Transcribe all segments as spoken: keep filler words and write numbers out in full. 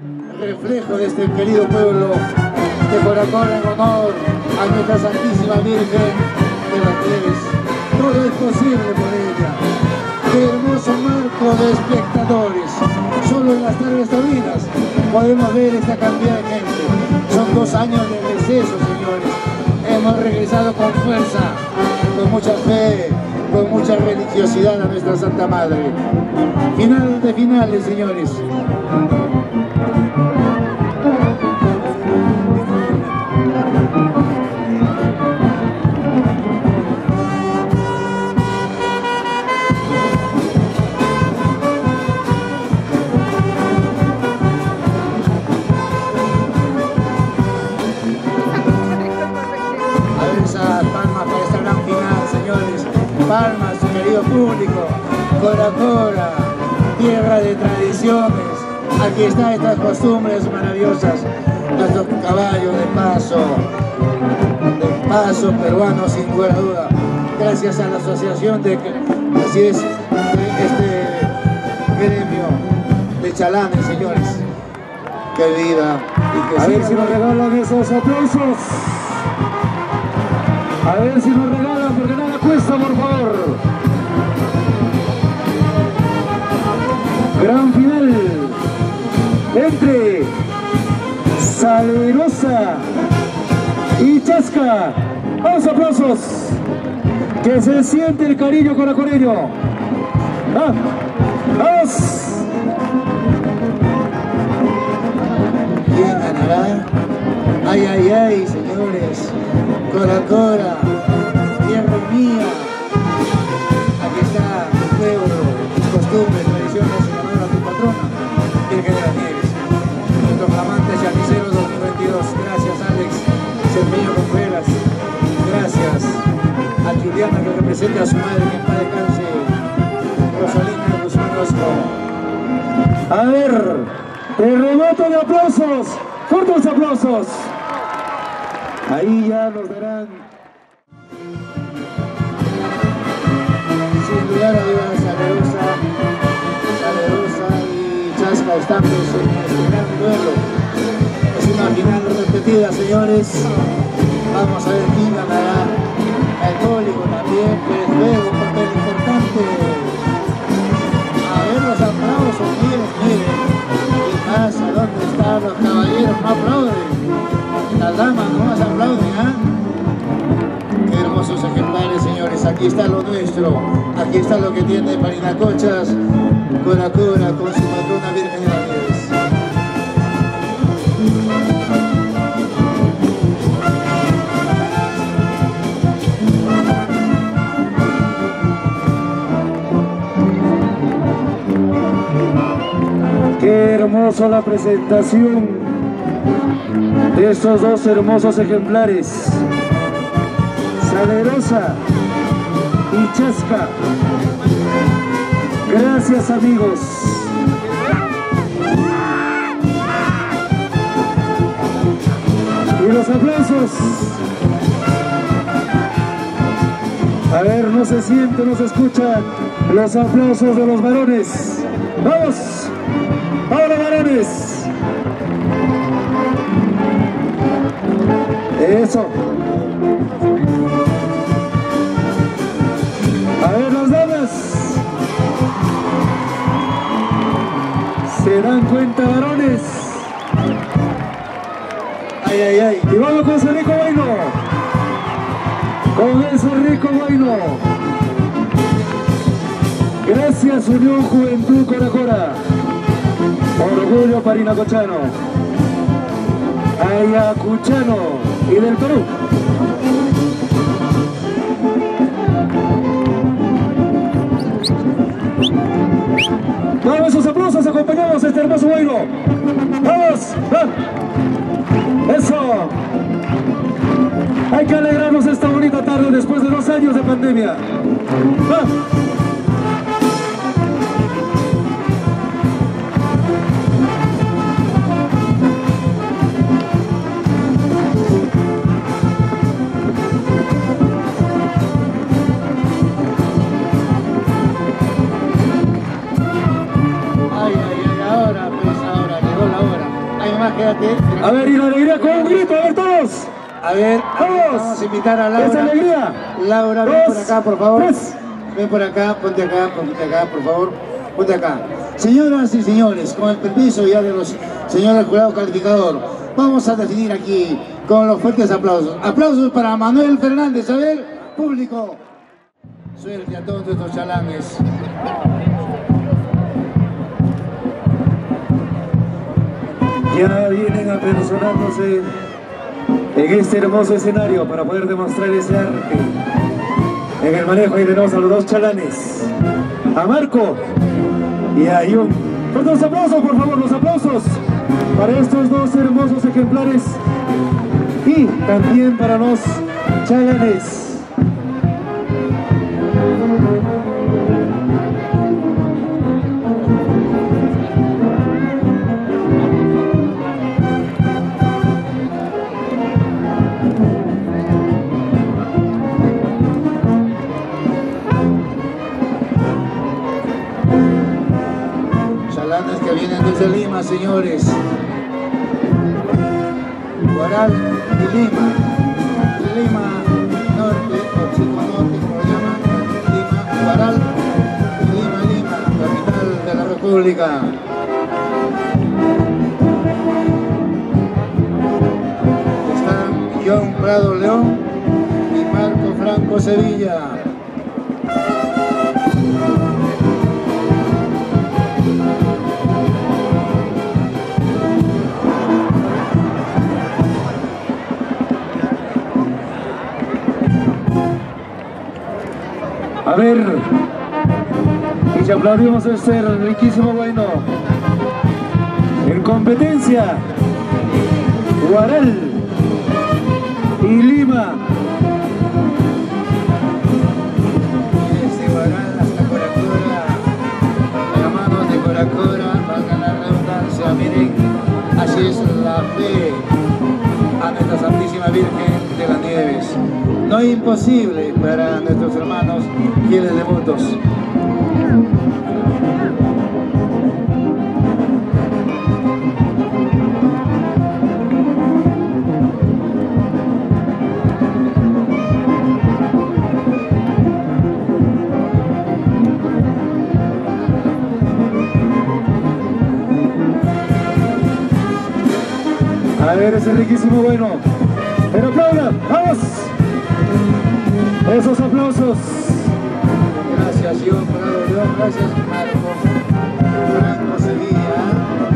reflejo de este querido pueblo de Coracora en honor a nuestra Santísima Virgen de las Nieves. Todo es posible por ella. Qué hermoso marco de espectadores. Solo en las tardes taurinas podemos ver esta cantidad de gente. Son dos años de receso, señores. Hemos regresado con fuerza, con mucha fe, con mucha religiosidad a nuestra Santa Madre. Final de finales, señores. Palmas, querido público, Coracora, tierra de tradiciones. Aquí están estas costumbres maravillosas, nuestros caballos de paso, de paso peruano sin lugar a duda. Gracias a la asociación de, así es, de este gremio de chalanes, señores. Que viva y que a siga. ver si nos regalan esos aplausos. A ver si nos regalan, porque nada cuesta, por favor. Gran final entre Salerosa y Chasca. Vamos, aplausos. Que se siente el cariño coracoreño. ¡Ah! ¡Vamos! ¿Quién ganará? Ay, ay, ay, señores. Coracora, tierra mía. Aquí está tu pueblo, tus costumbres, tradiciones en honor a tu patrona, Virgen de las Nieves. Nuestro flamante Chanicero dos mil veintidós. Gracias, Alex. Sempeño Contreras. Gracias a Juliana, que representa a su madre, que en paz descanse. Rosalina Guzmán Orozco. A ver, terremoto de aplausos. Fuertes aplausos. Ahí ya nos darán. Sin lugar a dudas, Salerosa, Salerosa y Chasca están pues en este gran duelo. Es una final repetida, señores. Vamos a ver quién ganará. El público también pues juega un papel importante. A ver los aplausos, miren, miren. ¿Qué pasa? ¿Dónde están los caballeros? No aplauden. Las damas no más aplauden, ¿ah? ¿eh? Qué hermosos ejemplares, señores. Aquí está lo nuestro. Aquí está lo que tiene Parinacochas, Coracora, con su patrona Virgen de las Nieves. Qué hermoso la presentación de estos dos hermosos ejemplares, Salerosa y Chasca. Gracias, amigos. Y los aplausos. A ver, no se siente, no se escuchan los aplausos de los varones. ¡Vamos! ¡Ahora, varones! Eso. A ver, las damas. ¿Se dan cuenta, varones? Ay, ay, ay. Y vamos con ese rico bailo. Con ese rico bailo. Gracias, Unión Juventud Coracora. Orgullo parinacochano, ayacuchano y del Perú. Vamos, esos aplausos, acompañamos este hermoso bailo. ¡Vamos! ¡Ah! ¡Eso! Hay que alegrarnos esta bonita tarde después de dos años de pandemia. ¡Ah! Ay, ay, ay, ahora, pues ahora, llegó la hora. más, quédate. A ver, y la alegría con un grito, a ver todos. A ver, a ver, vamos a invitar a Laura. ¡Esa alegría! Laura, ven Dos, por acá, por favor. tres. Ven por acá, ponte acá, ponte acá, por favor. Ponte acá. Señoras y señores, con el permiso ya de los señores jurado calificador, vamos a definir aquí con los fuertes aplausos. Aplausos para Manuel Fernández. A ver, público. Suerte a todos estos chalanes. Ya vienen apersonándose en este hermoso escenario para poder demostrar ese arte. En el manejo ahí tenemos a los dos chalanes, a Marco y a Ion. Fuertes aplausos, por favor, los aplausos para estos dos hermosos ejemplares y también para los chalanes. Chalanes que vienen desde Lima, señores. Guaral y Lima. Lima Norte, o Chico Norte, como lo llaman. Lima, Guaral y Lima, Lima, capital de la República. Están John Prado León y Marco Franco Sevilla. A ver, y ya aplaudimos este riquísimo bueno. En competencia, Guaral y Lima. Desde Guaral hasta Coracora, de la mano de Coracora, valga la redundancia, miren, así es la fe a nuestra Santísima Virgen de las Nieves. No es imposible para nuestros hermanos fieles devotos. A ver, ese riquísimo bueno. Pero aplaudan, vamos. Esos aplausos. Gracias, John Prado León, gracias, Marco Franco Sevilla.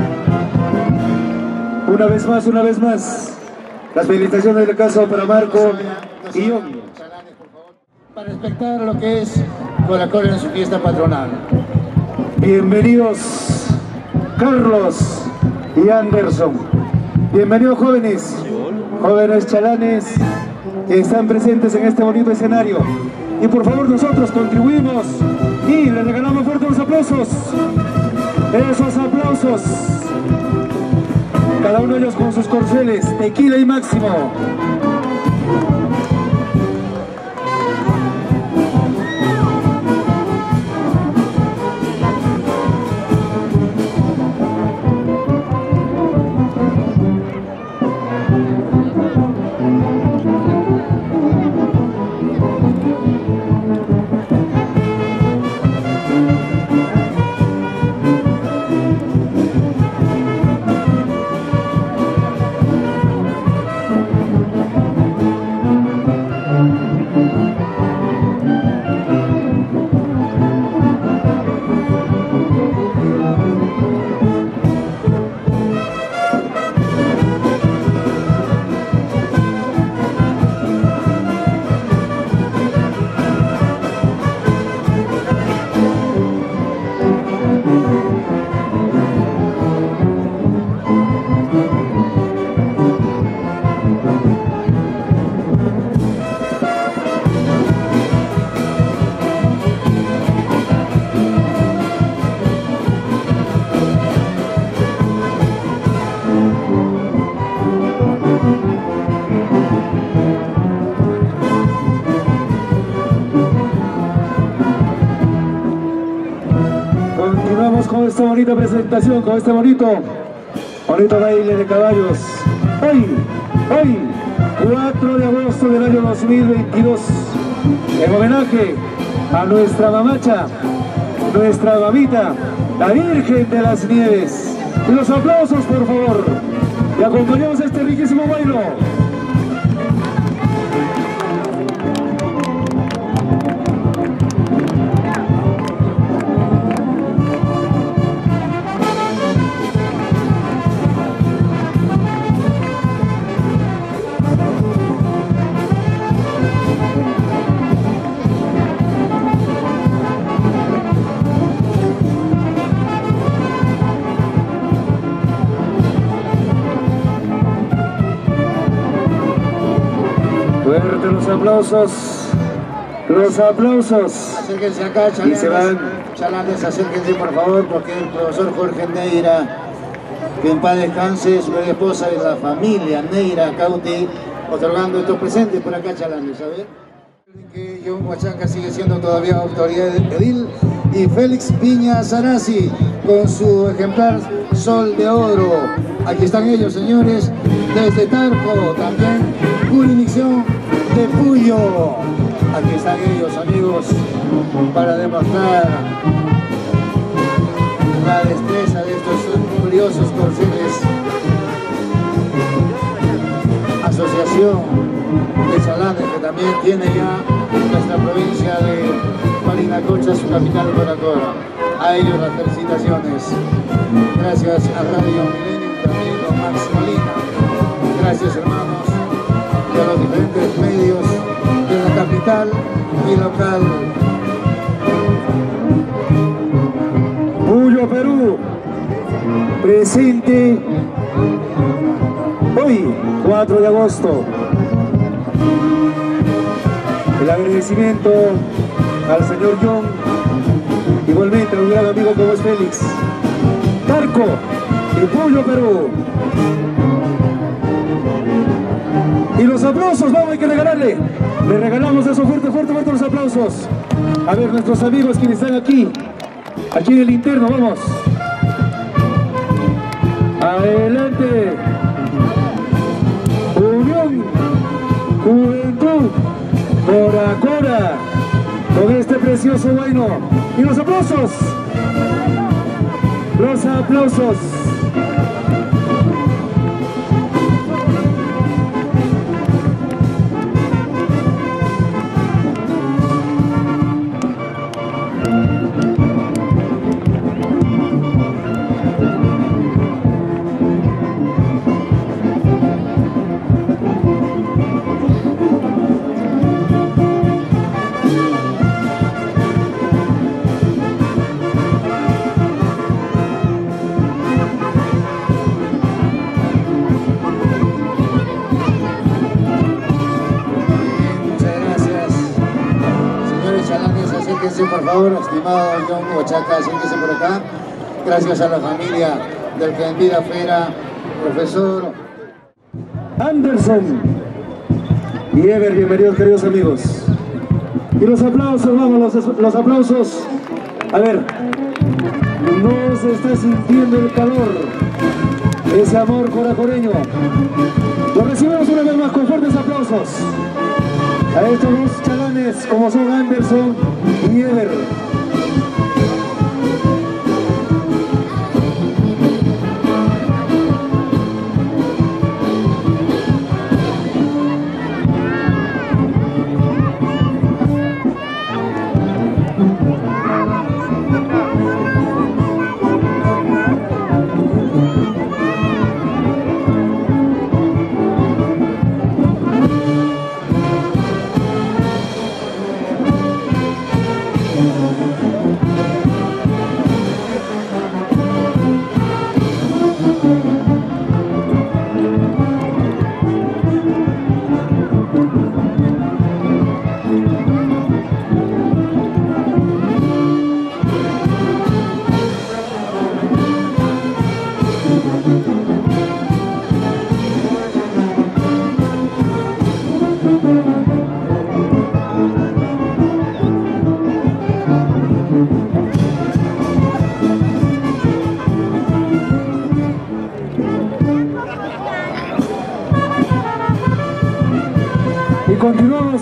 Una vez más, una vez más. Las felicitaciones del caso para Marco y John. Chalanes, por favor, para espectar lo que es Coracora en su fiesta patronal. Bienvenidos, Carlos y Anderson. Bienvenidos, jóvenes, jóvenes chalanes que están presentes en este bonito escenario. Y por favor, nosotros contribuimos y les regalamos fuertes los aplausos. Esos aplausos. Cada uno de ellos con sus corceles, tequila y máximo. Con esta bonita presentación, con este bonito bonito baile de caballos. Hoy, hoy, cuatro de agosto del año dos mil veintidós, en homenaje a nuestra mamacha, nuestra mamita, la Virgen de las Nieves. Y los aplausos, por favor. Y acompañamos a este riquísimo bailo. Fuerte los aplausos, los aplausos. Acérquense acá, chalanes. Y se van. Chalanes, acérquense por favor, porque el profesor Jorge Neira, que en paz descanse, su esposa y la familia Neira Cauti, otorgando estos presentes por acá, chalanes, a ver. Que John Huachanca sigue siendo todavía autoridad edil, y Félix Piña Sanasi con su ejemplar Sol de Oro. Aquí están ellos, señores, desde Tarco, también jurisdicción de Puyo. Aquí están ellos, amigos, para demostrar la destreza de estos curiosos corceles. Asociación de chalanes que también tiene ya nuestra provincia de Parinacocha, su capital Coracora. A ellos las felicitaciones. Gracias a Radio Milenio, también don Max Molina. Gracias, hermanos, de los diferentes medios de la capital y local. Puyo, Perú, presente hoy, cuatro de agosto. El agradecimiento al señor John, igualmente a un gran amigo como es Félix. Tarco y Puyo, Perú. Y los aplausos, vamos, hay que regalarle. Le regalamos eso, fuerte, fuerte, fuerte los aplausos. A ver, nuestros amigos quienes están aquí, aquí en el interno, vamos. Adelante. Unión, Juventud, Coracora, con este precioso baino. Y los aplausos. Los aplausos. Por favor, estimado John Huachanca, acérquese por acá. Gracias a la familia del que en vida fuera profesor Anderson y Ever, bienvenidos, queridos amigos. Y los aplausos, vamos, los, los aplausos. A ver, no se está sintiendo el calor, ese amor coracoreño. Lo recibimos una vez más con fuertes aplausos a estos dos chalanes como son Anderson y Ever. continuamos.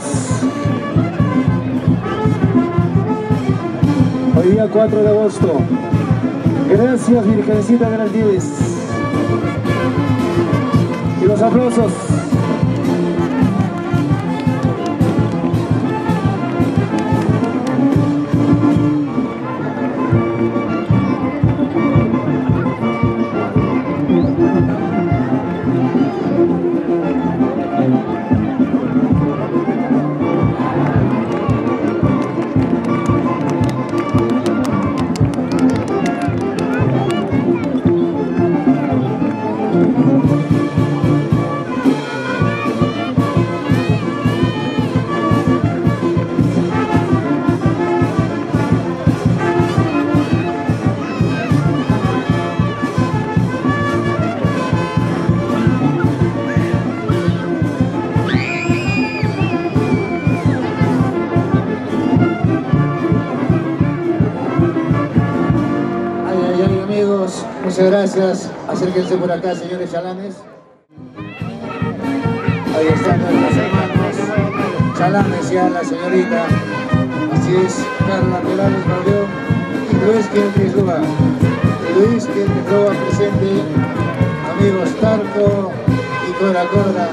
Hoy día cuatro de agosto. Gracias, Virgencita de las Nieves. Y los aplausos. Muchas gracias. Acérquense por acá, señores chalanes. Ahí están nuestros hermanos chalanes, ya la señorita. Así es, Carla Perales Mauleón y Luis Quilquisloa. Luis Quilquisloa presente, amigos Tarco y Cora Cora.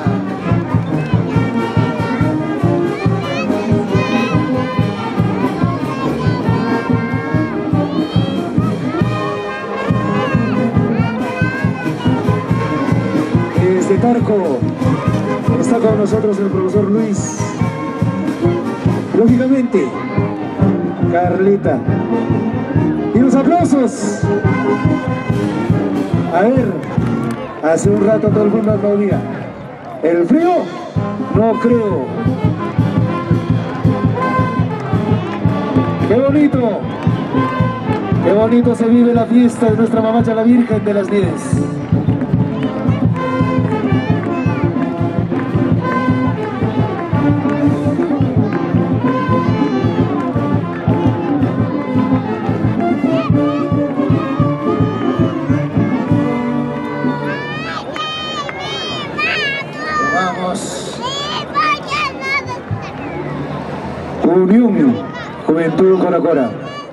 Desde Tarco está con nosotros el profesor Luis. Lógicamente, Carlita. Y los aplausos. A ver, hace un rato todo el mundo aplaudía. ¿El frío? No creo. ¡Qué bonito! ¡Qué bonito se vive la fiesta de nuestra mamacha la Virgen de las Nieves! Unión, Juventud Cora Cora.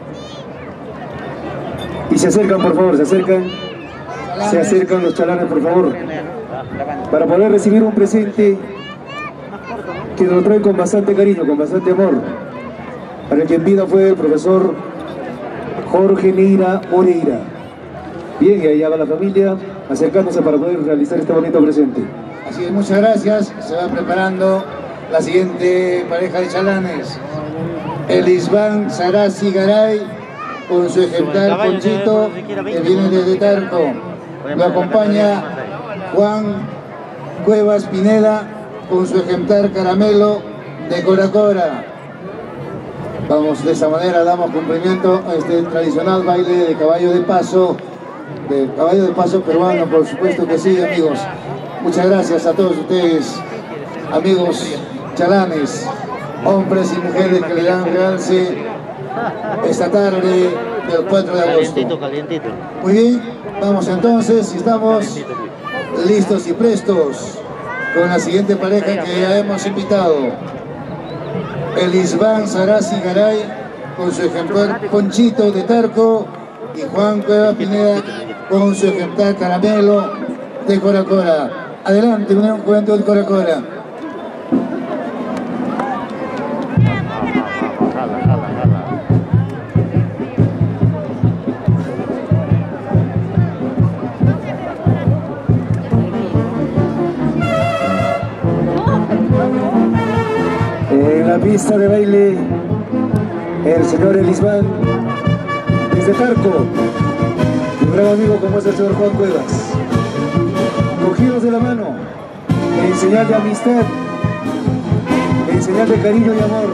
Y se acercan, por favor, se acercan. Se acercan los chalanes, por favor, para poder recibir un presente que nos lo traen con bastante cariño, con bastante amor. Para el que en vida fue el profesor Jorge Neira Moreira. Bien, y allá va la familia acercándose para poder realizar este bonito presente. Así es, muchas gracias. Se va preparando la siguiente pareja de chalanes. Elisban Sarasi Garay con su ejemplar Ponchito, que viene desde Tarco. Lo acompaña Juan Cuevas Pineda con su ejemplar Caramelo de Cora Cora. Vamos, de esa manera damos cumplimiento a este tradicional baile de caballo de paso, de caballo de paso peruano, por supuesto que sí, amigos. Muchas gracias a todos ustedes, amigos chalanes, hombres y mujeres que le dan realce esta tarde del cuatro de agosto. Calientito, calientito. Muy bien, vamos entonces, estamos listos y prestos con la siguiente pareja que ya hemos invitado. Elisban Sarasi Garay con su ejemplar Ponchito de Tarco y Juan Cueva Pineda con su ejemplar Caramelo de Cora Cora. Adelante, Unión Juventud Cora Cora. En la pista de baile, el señor Elisban, desde Tarco, un gran amigo como es el señor Juan Cuevas, cogidos de la mano, en señal de amistad, en señal de cariño y amor,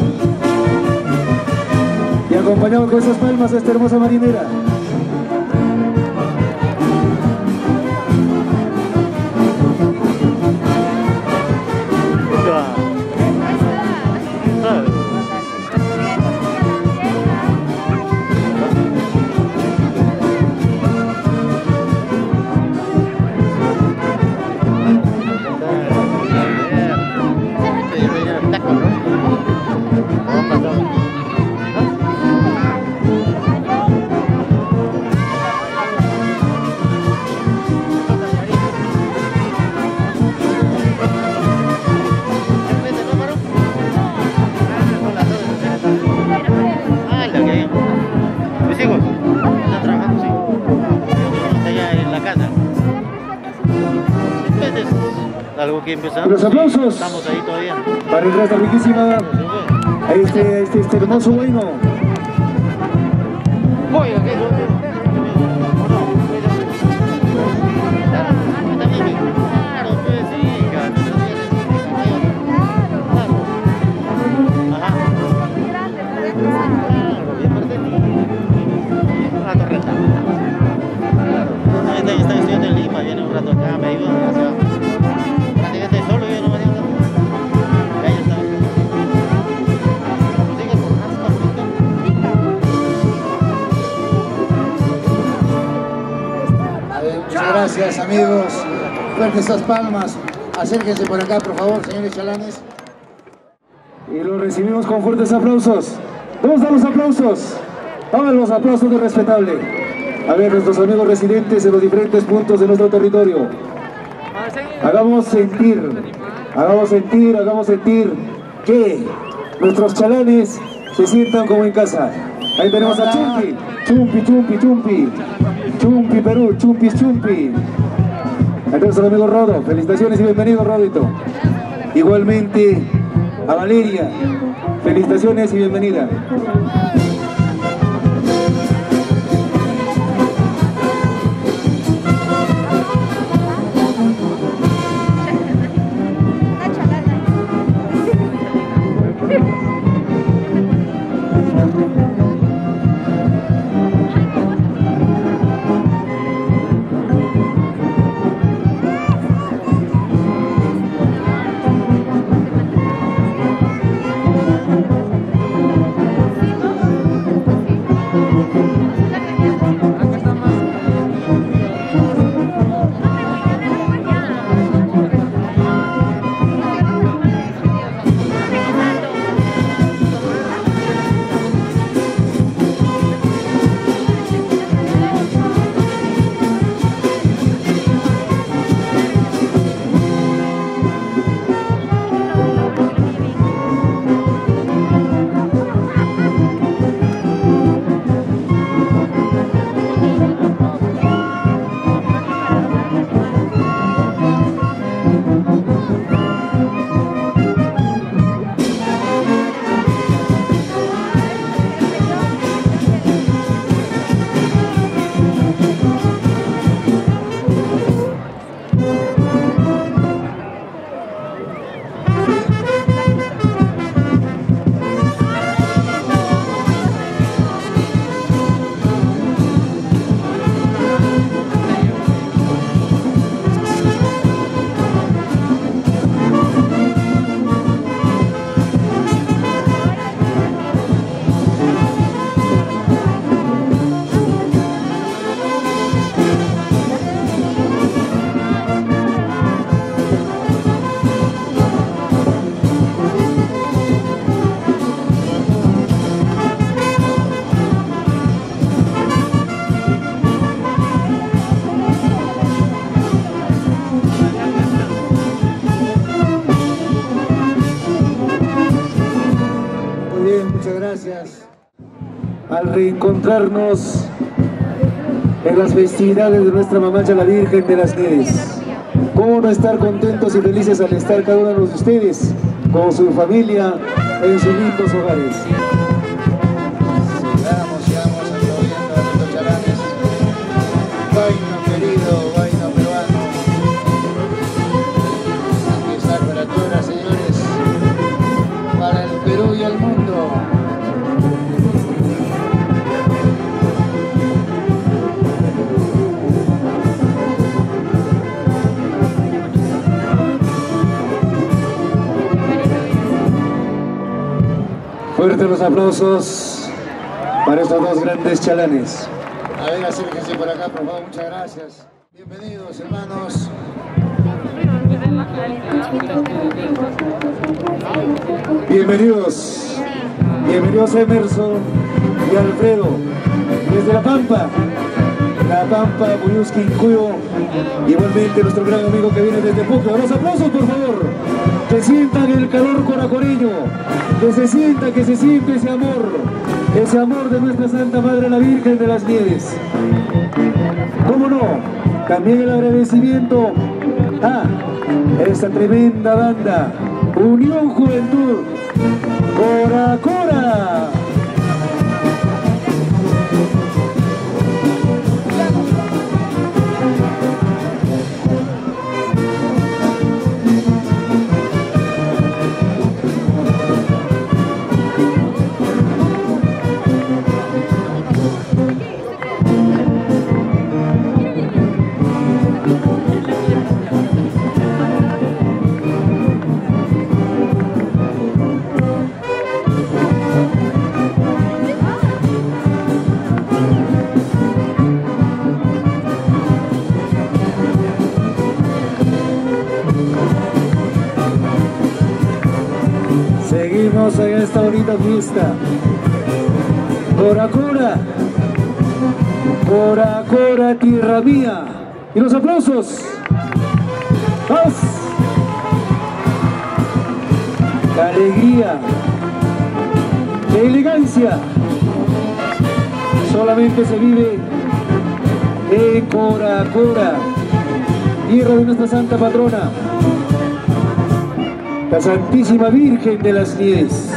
y acompañados con esas palmas a esta hermosa marinera. Algo que empezamos. Los aplausos. Estamos ahí todavía. Para el raza riquísima. A este, este, este hermoso bueno. Voy, ok. Están estudiando en Lima, viene un rato acá, me ayudan a la ciudad. Prácticamente solo yo no me ayudo. Y ahí está. Sigue por A ver, muchas gracias, amigos. Fuertes esas palmas. Acérquense por acá, por favor, señores chalanes. Y lo recibimos con fuertes aplausos. ¿Dónde están los aplausos? Hagan los aplausos de respetable. A ver, nuestros amigos residentes en los diferentes puntos de nuestro territorio. Hagamos sentir, hagamos sentir, hagamos sentir que nuestros chalanes se sientan como en casa. Ahí tenemos a Chumpi, Chumpi, Chumpi, Chumpi, Chumpi Perú, Chumpi, Chumpi. Ahí tenemos al amigo Rodo, felicitaciones y bienvenido, Rodito. Igualmente a Valeria, felicitaciones y bienvenida. Al reencontrarnos en las festividades de nuestra Mamacha la Virgen de las Nieves, ¿cómo no estar contentos y felices al estar cada uno de ustedes con su familia en sus lindos hogares? Sigamos, sigamos aplaudiendo a nuestros chalanes. Vaino querido, vaino peruano. Aquí está para todas, señores, para el Perú y el mundo. Fuertes los aplausos para estos dos grandes chalanes. A ver, acérquense por acá, por favor, muchas gracias. Bienvenidos, hermanos. Bienvenidos, bienvenidos a Emerson y Alfredo, desde La Pampa, La Pampa, Muyusqui, Cuyo, igualmente nuestro gran amigo que viene desde Pucla. Los aplausos, por favor. que sientan el calor coracoreño, que se sienta, que se siente ese amor, ese amor de nuestra Santa Madre la Virgen de las Nieves. ¿Cómo no? También el agradecimiento a esta tremenda banda, Unión Juventud Cora Cora. Seguimos en esta bonita fiesta. Cora Cora, Cora Cora, tierra mía. Y los aplausos. ¡Vamos! La alegría, la elegancia, solamente se vive en Cora Cora, tierra de nuestra Santa Patrona, la Santísima Virgen de las Nieves.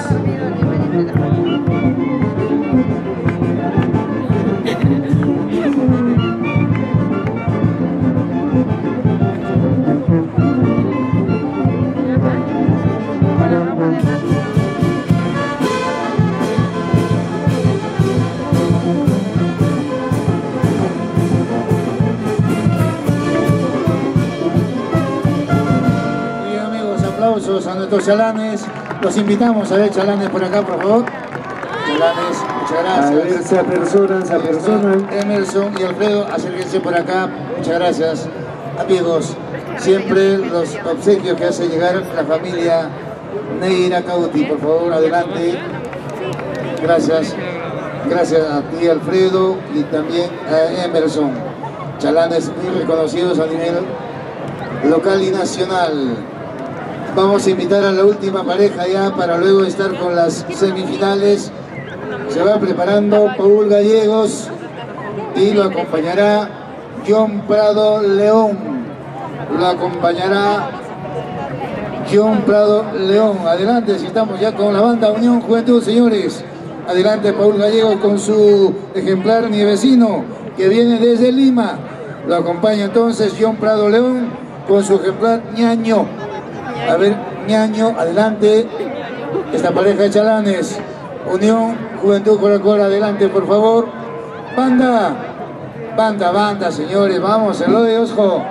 A nuestros chalanes, los invitamos a ver chalanes por acá, por favor. Chalanes, muchas gracias. A ver, se apersonan, se apersonan. Emerson y Alfredo, acérquense por acá, muchas gracias. Amigos, siempre los obsequios que hace llegar la familia Neira Cauti, por favor, adelante. Gracias, gracias a ti, Alfredo, y también a Emerson. Chalanes muy reconocidos a nivel local y nacional. Vamos a invitar a la última pareja ya para luego estar con las semifinales. Se va preparando Paul Gallegos y lo acompañará John Prado León. Lo acompañará John Prado León. Adelante, si estamos ya con la banda Unión Juventud, señores. Adelante Paul Gallegos con su ejemplar nievecino que viene desde Lima. Lo acompaña entonces John Prado León con su ejemplar ñaño. A ver, ñaño, adelante. Esta pareja de chalanes. Unión Juventud Cora Cora, adelante, por favor. Banda, banda, banda, señores, vamos, el de ojo.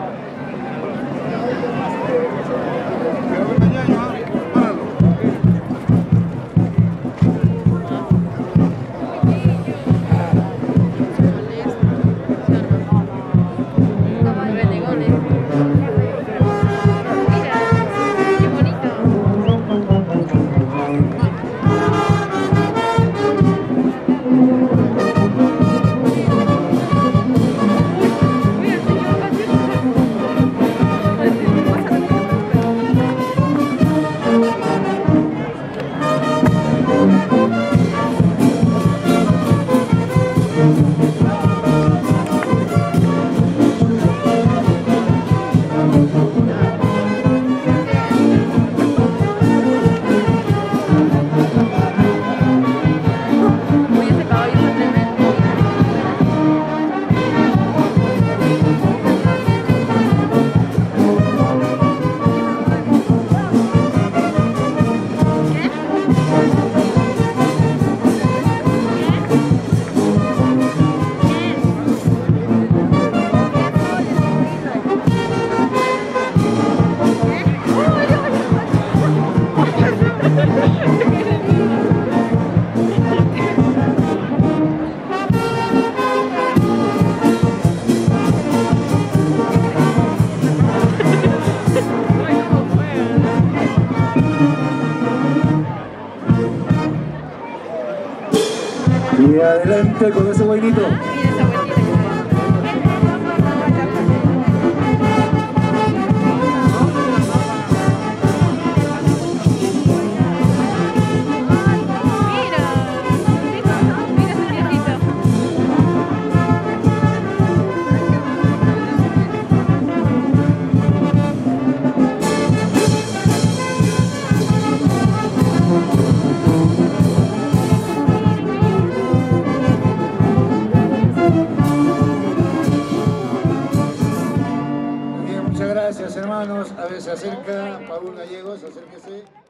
Y adelante con ese buenito. Se acerca Paul Gallegos, acérquese.